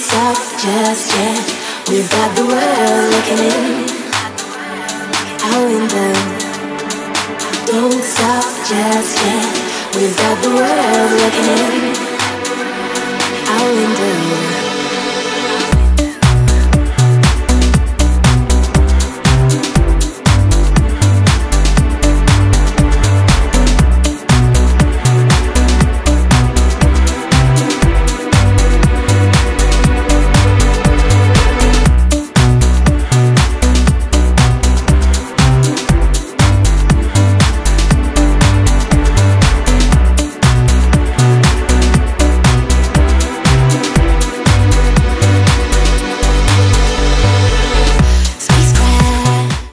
stop just yet. We've got the world looking in our window. Don't stop just yet. We've got the world looking in.